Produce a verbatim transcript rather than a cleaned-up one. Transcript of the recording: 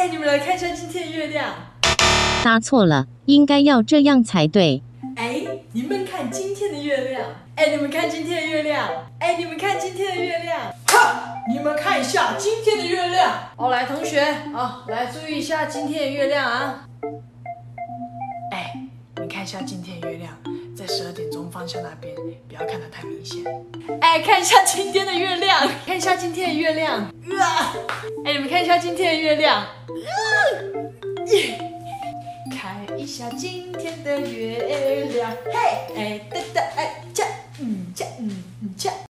你们来看一下今天的月亮。 答错了，应该要这样才对。 哎，你们看今天的月亮。哎，你们看今天的月亮。哎，你们看今天的月亮。哈，你们看一下今天的月亮。好，来，同学，啊，来注意一下今天的月亮啊。哎，你看一下今天的月亮，在十二点钟方向那边，不要看得太明显。哎，看一下今天的月亮，看一下今天的月亮。啊！哎，你们看一下今天的月亮。啊！看一下今天的月亮，嘿，哎哒哒哎。